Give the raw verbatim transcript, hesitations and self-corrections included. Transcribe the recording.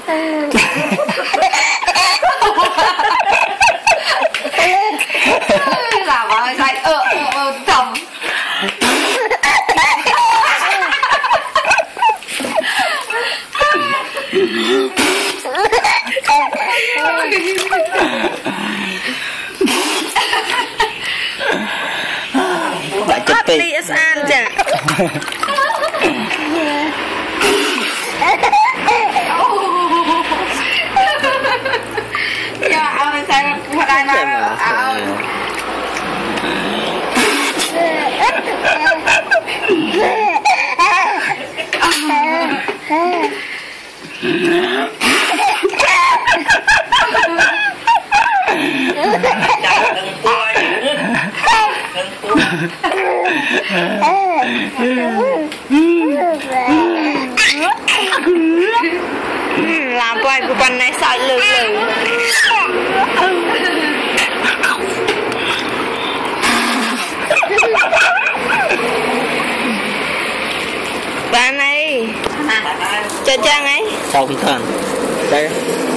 làm ơi sai ơ ơ thầm Bạn chết đi ăn chả ya ao sai hoạt ai mà ao làm quay của con này sợ lừ lừ bạn này cho trang ấy xong thần đây